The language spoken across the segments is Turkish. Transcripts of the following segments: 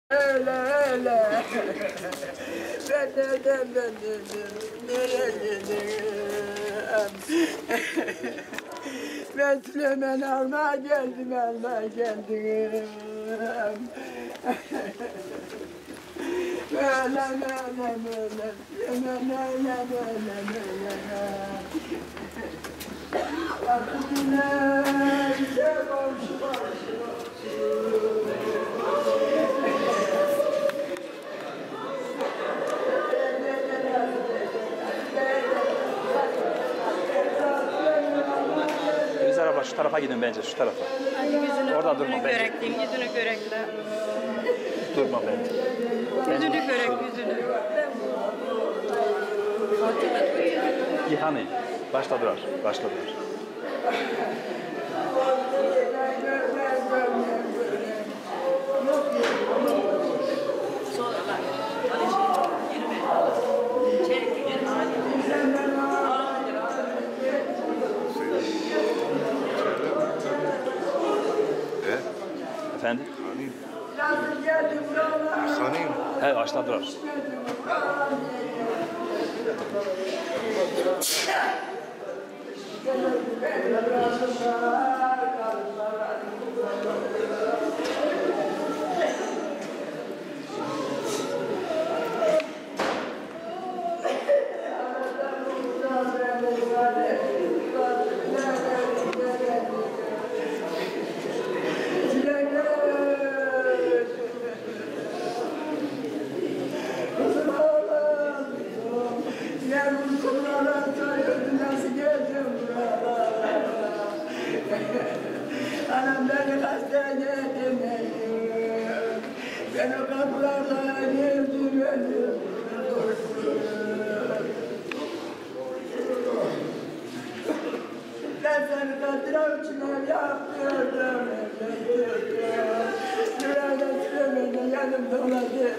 Öyle öyle. Ben nereye gidiyorum? Ben Süleyman almaya geldim. Öyle. Şu tarafa gidin bence, şu tarafa. Yüzünü, orada durma bence. Yüzünü görekle. Durma bence. Yüzünü görek, yüzünü. İhanı. Başla durar. Efendim? Hanım. He, başla durar. Anam beni hastaneye götürdü. Ben o kapılarla girdim öldüm. Ben seni kattıram için ev yaptırdım. Yüreğine süremedi yanımda olaydı.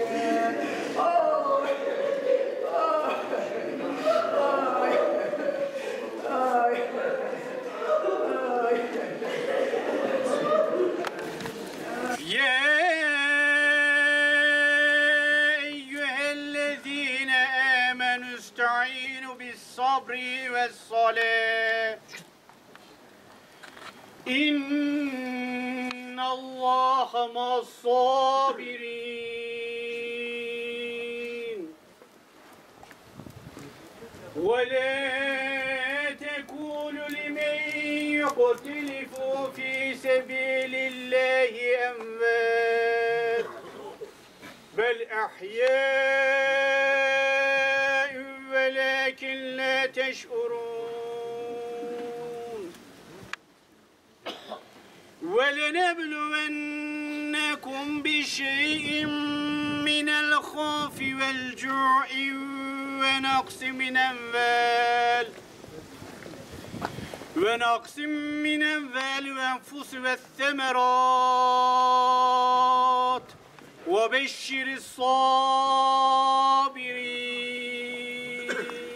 بالصبر والصلاة إن الله مع الصابرين ولا تقولوا لمن يقتل في سبيل الله أموات بل أحياء ولكن لا تشعرون ولنبلونكم بشيء من الخوف والجوع ونقص من الأموال والأنفس والثمرات وبشر الصابرين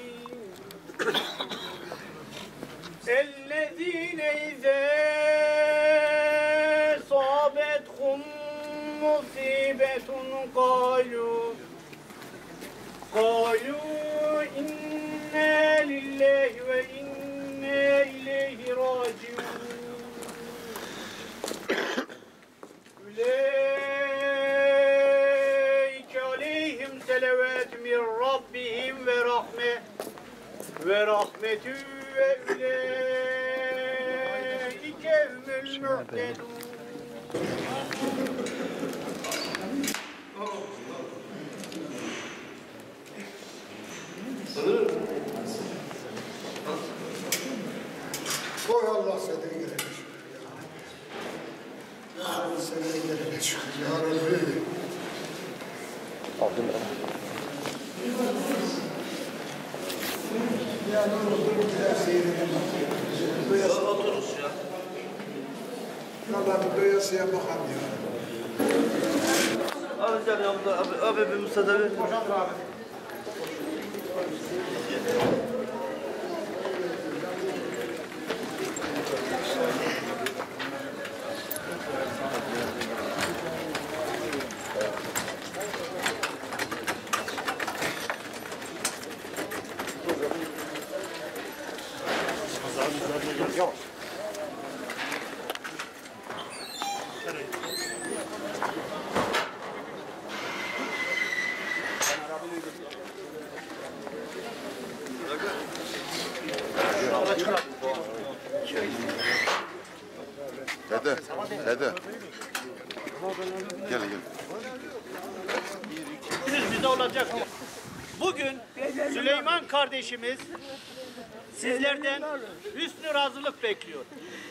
الذين إذا أصابتهم مصيبة قالوا إنا لله وإنا إليه راجعون أولئك عليهم صلوات من ربهم ورحمة وأولئك هم المهتدون. Koy Allah seni gelene şükür ya. Allah seni gelene şükür ya Rabbi. Aldım ben. Ya ne olur biraz seyredelim. Otururuz ya. Allah bir doyasıya bakalım ya. Abi gel yanımda. Abi bir müsaade ver. Boşandır abi. Dede, dede. Gel gel. Bize olacaktır. Bugün Süleyman kardeşimiz sizlerden hüsnü razılık bekliyor.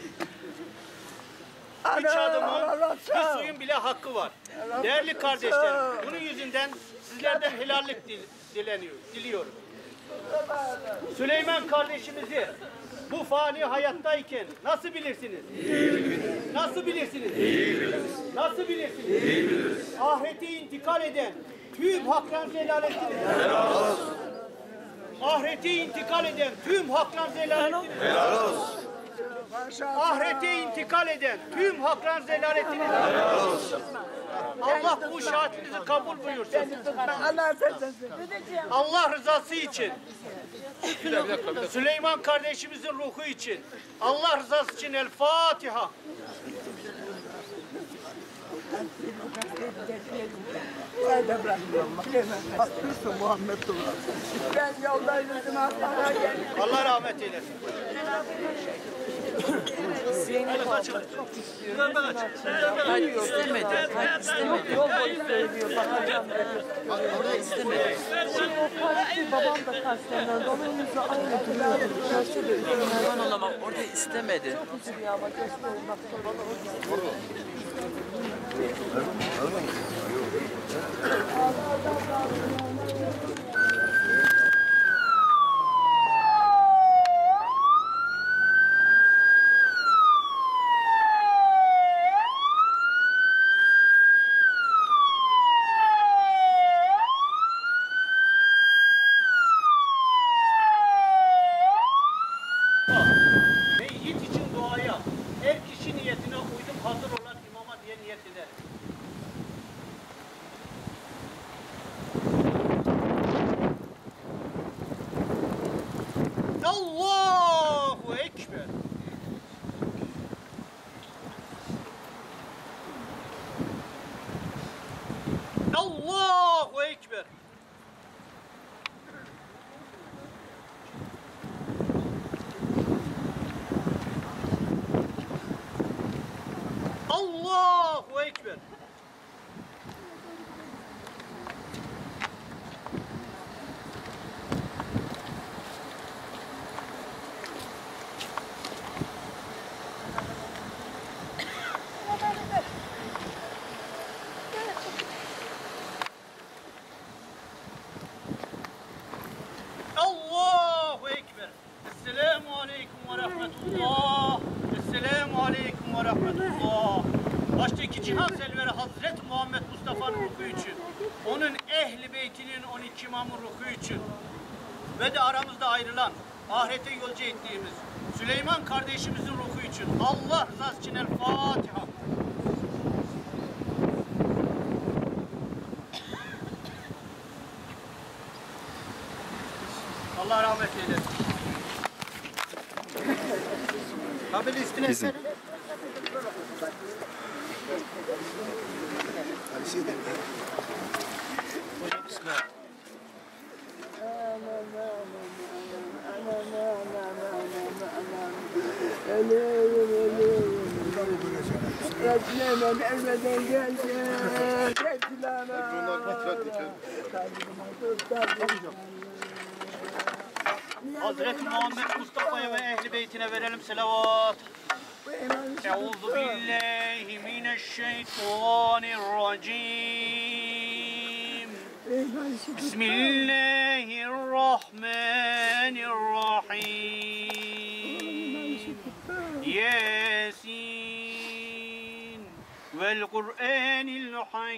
Üç adımın, bir suyun bile hakkı var. Değerli kardeşlerim, bunun yüzünden sizlerden helallik diliyorum. Süleyman kardeşimizi bu fani hayattayken nasıl bilirsiniz? Nasıl bilirsiniz? Nasıl bilirsiniz? Ahirete intikal eden tüm haklarınızı helal ettiniz. Ahirete intikal eden tüm haklarınızı helal ettiniz. Ahirete intikal eden tüm haklarınızı helal ettiniz. Allah bu şahitinizi kabul buyursun. Allah rızası için, Süleyman kardeşimizin ruhu için, Allah rızası için El Fatiha. Ben yolda yürüdüm hastaneye geldim. Allah rahmet eylesin. Babam da kasten öldü. Onun yüzü aynı duruyordu. Görsel de üzerinden olamam. Orada istemedi. Çok üzülüyor ya. Bak gösteriyorum. Bak sonra. Meyyit için duaya, her kişi niyetine uydum hazır olan imama diye niyet eder. Allahu Ekber. Allahu Ekber. Allahu Ekber. Allahu Ekber. Esselamu Aleyküm ve Rahmetullah. Esselamu Aleyküm ve Rahmetullah. Baştaki cihan selveri Hazreti Muhammed Mustafa'nın ruhu için, onun ehli beytinin 12 imamın ruhu için ve de aramızda ayrılan, ahirete yolcu ettiğimiz Süleyman kardeşimizin ruhu için Allah rızası için El Fatiha. Allah rahmet eylesin. Kabili üstüne Bizim. Hocam bismillah. Ölüyorum. Resmen elmeden geldi. Hazreti Muhammed Mustafa'ya ve ehli beytine verelim selavat. Euzu billahi mineşşeytanirracim. Bismillahirrahmanirrahim. Yasin vel Kur'anil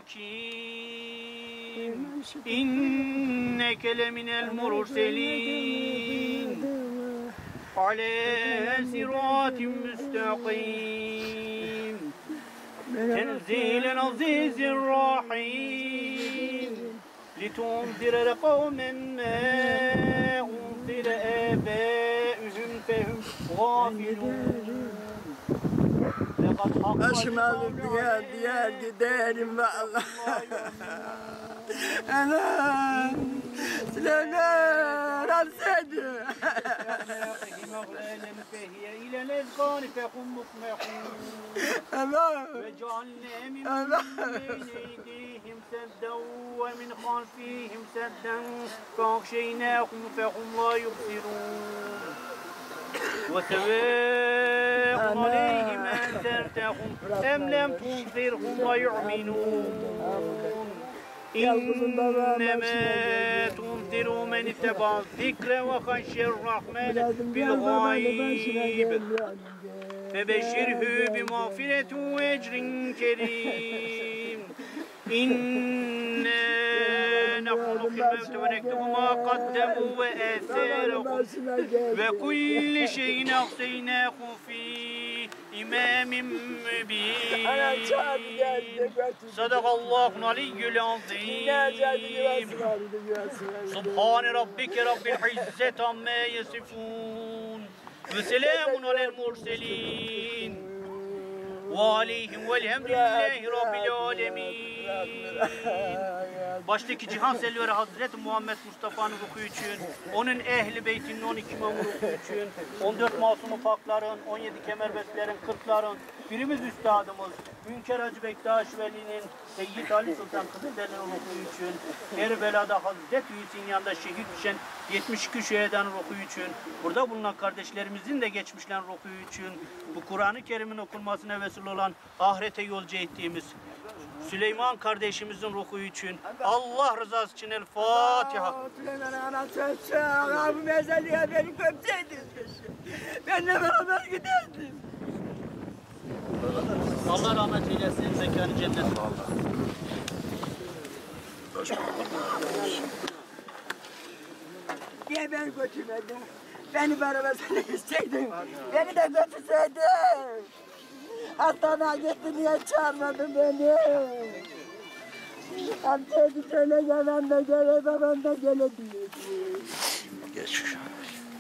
hakim. İnneke leminel murselin. على صراط مستقيم تنزيل العزيز الرحيم لتنذر قوما ما أنذر آباؤهم فهم غافلون لقد حق Aşmalı diğer giderim valla. Anam. Süleyman alsaydı. فهي إلى الأذقان فهم مقمحون Allah. وجعلنا من بين أيديهم سدا ومن خلفهم سدا فأغشيناهم فهم لا يبصرون وسواء عليهم أنذرتهم أم لم تنذرهم لا يؤمنون إنما تنذر من اتبع الذكر وخشي الرحمن بالغيب فبشره بمغفرة وأجر كريم إنا نحن نحيي الموتى ونكتب ما قدموا وآثارهم وكل شيء أحصيناه في إمام مبين صدق الله العلي العظيم سبحان ربك رب العزة عما يصفون وسلام على المرسلين وعليهم والحمد لله رب العالمين. Baştaki Cihan Selveri Hazreti Muhammed Mustafa'nın ruhu için, onun ehli beytinin 12 imamı ruhu için, 14 masum ufakların, 17 kemerbestlerin, 40'ların, birimiz üstadımız, Münker Hacı Bektaş Veli'nin, Seyyid Ali Sultan Kızılderili'nin ruhu için, Erbela'da Hazreti Hüseyin yanında şehit düşen 72 şehiden ruhu için, burada bulunan kardeşlerimizin de geçmişlerin ruhu için, bu Kur'an-ı Kerim'in okunmasına vesile olan ahirete yolcu ettiğimiz Süleyman kardeşimizin ruhu için, Allah rızası için El Fatiha. Süleyman anası ağabey mezarlığa beni gömseydin. Benimle beraber giderdim. Allah rahmet eylesin, mekanı cennet. Niye beni götürmedin? Beni beraber sana isteydin. Beni de götürseydin. Hastaneye gitti, niye çağırmadın beni? Amcaydı söyle gelen de gele, babam da gele diyordu. Geç şu an.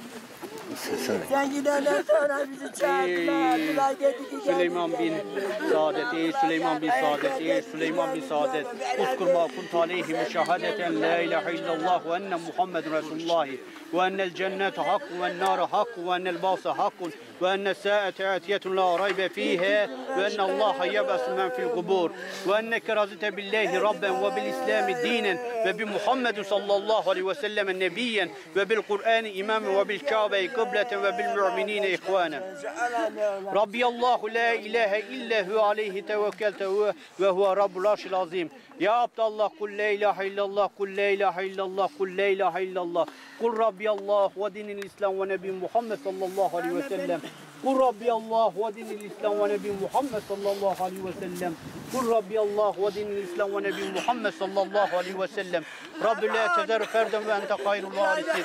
Sen gidenden sonra bizi çağırdılar. Süleyman bin Saadeti, Süleyman bin Saadeti, Süleyman bin Saadet. Uzkur ma kunt aleyhim şehadeten la ilahe illallah ve enne Muhammedun Resulullah ve ennel cennete hakkun ve ennâre hakkun ve ennel bâse hakkun ve enne sâete atiyetun la raybe fîhe ve enne Allah'a yebesu men fil kubur ve enneke razite billahi rabben ve bil islami dinen ve bi Muhammedun sallallahu aleyhi ve sellem nebiyyen ve bil Kur'an imamen ve bil Kabe'yi kıbleten ve bil mu'minine ihvanen. Rabbi Allahu la ilahe illa hu aleyhi tevekkelte ve huve rabbul arşil azim. Ya Abdallah kul la ilahe illallah, kul la ilahe illallah, kul la ilahe illallah. Kul Rabbi Allah ve dinil İslam ve Nebi Muhammed sallallahu aleyhi ve sellem. Kul Rabbi Allah ve dinil İslam ve Nebi Muhammed sallallahu aleyhi ve sellem. Kul Rabbi Allah ve dinil İslam ve Nebi Muhammed sallallahu aleyhi ve sellem. Rabbi la tezer ferden ve ente hayrul varisin.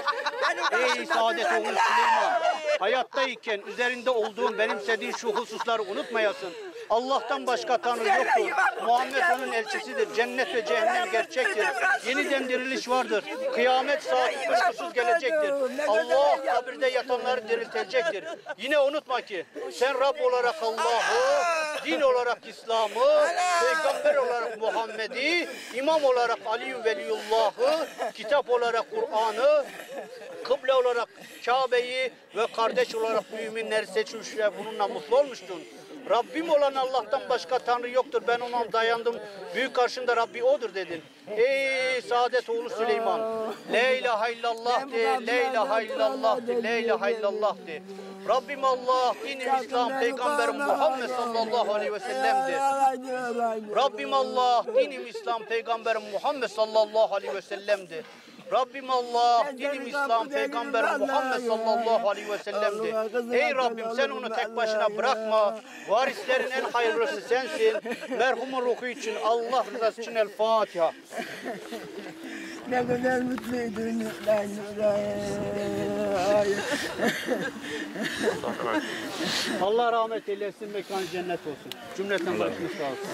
Ey saadet oğlu Süleyman, hayattayken üzerinde olduğun, benimsediğin şu hususları unutmayasın. Allah'tan başka Tanrı yoktur. Muhammed onun elçisidir. Cennet ve cehennem gerçektir. Yeniden diriliş vardır. Kıyamet saati kuşkusuz gelecektir. Allah kabirde yatanları diriltecektir. Yine unutma ki sen Rab olarak Allah'ı, din olarak İslam'ı, peygamber olarak Muhammed'i, imam olarak Ali Veliyullah'ı, kitap olarak Kur'an'ı, kıble olarak Kabe'yi ve kardeş olarak müminleri seçmiş ve bununla mutlu olmuştun. Rabbim olan Allah'tan başka Tanrı yoktur. Ben ona dayandım. Büyük karşında Rabbi odur dedin. Ey Saadet oğlu Süleyman. La ilahe illallah de. La ilahe illallah de. La ilahe illallah de. Rabbim Allah, dinim İslam, Peygamberim Muhammed sallallahu aleyhi ve sellem'dir. Rabbim Allah, dinim İslam, Peygamberim Muhammed sallallahu aleyhi ve sellem'dir. Rabbim Allah, dinim İslam, Peygamberim Muhammed sallallahu aleyhi ve sellem'dir. Ey Rabbim sen onu tek başına bırakma. Varislerin en hayırlısı sensin. Merhumun ruhu için, Allah rızası için El Fatiha. Ne kadar mutluydun ben. Allah rahmet eylesin, mekanı cennet olsun. Cümleten başımız sağ olsun.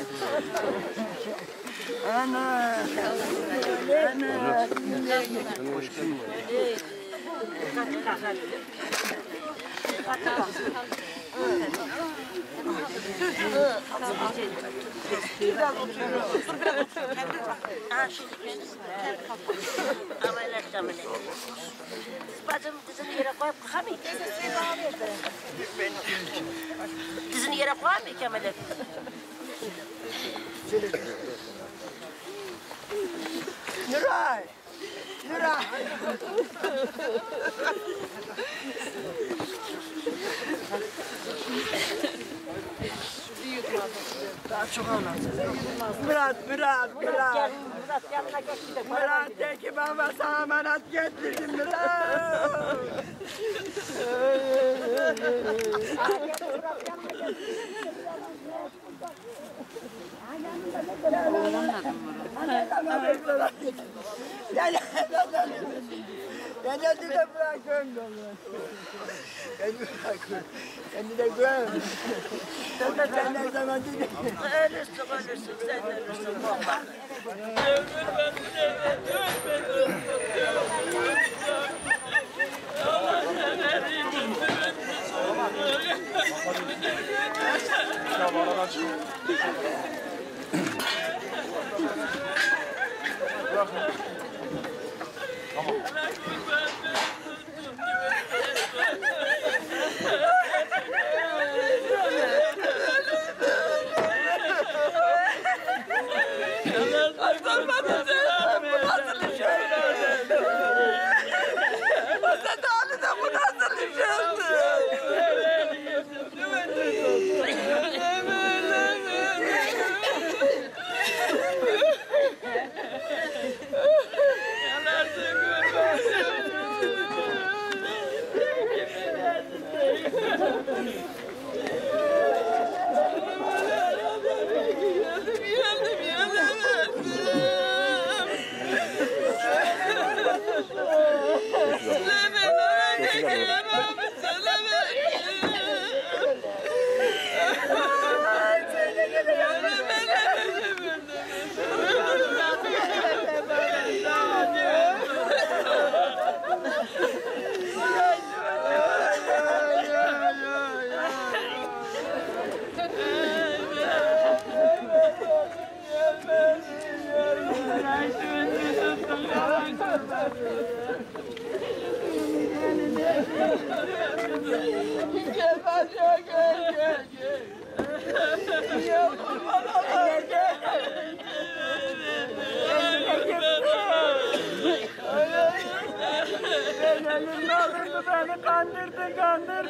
Ana. Ana. Bacım dizini yere koyup kalkamayayım. Dizini yere koyamayayım Kemal'e. Nuray! Nuray! Daha çok anlatacağım. Murat. Gel Murat yanına geç bir de. Murat de ki baba sana emanet getirdim Murat. Beni de bırakın. Beni de gör. Sen ne zaman dedin? Ölürsün sen ölürsün baba. Beni kandırdın.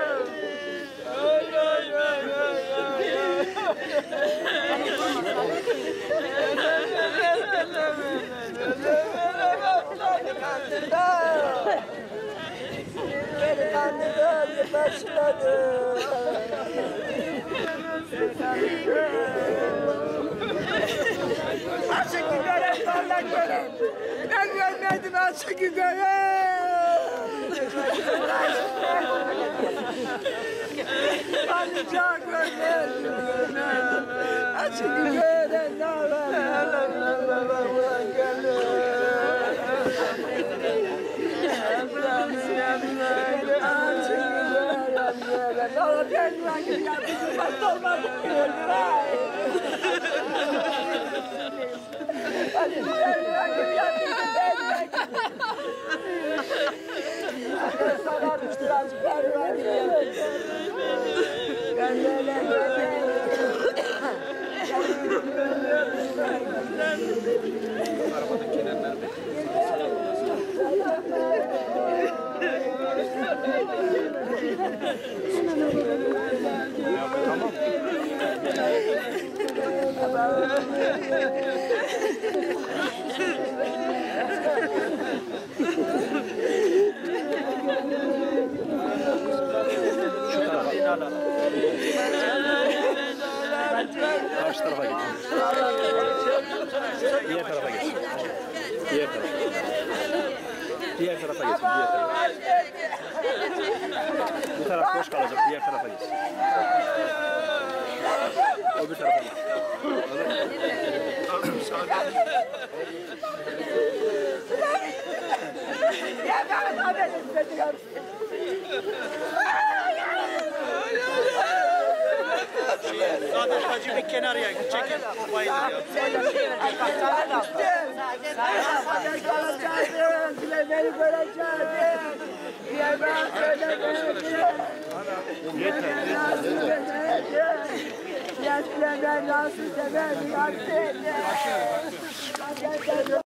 Beni kandırdın, başladı. Açık güvere parlak görün. Ben görmedim açık güvere. Kanıcak görmedim. Açık güvere ne Karşı tarafa geç. Diğer tarafa geç. Diğer tarafa geç. Bu taraf boş kalacak. Diğer tarafa geç. Öbür tarafa geç. Ya ben haber istedim. Sadık Hacı bir kenarıya çekin. Bayılır ya. Bile beni göreceğim. Diye ben söylemedim. Yeter. Ben nasıl severim artık.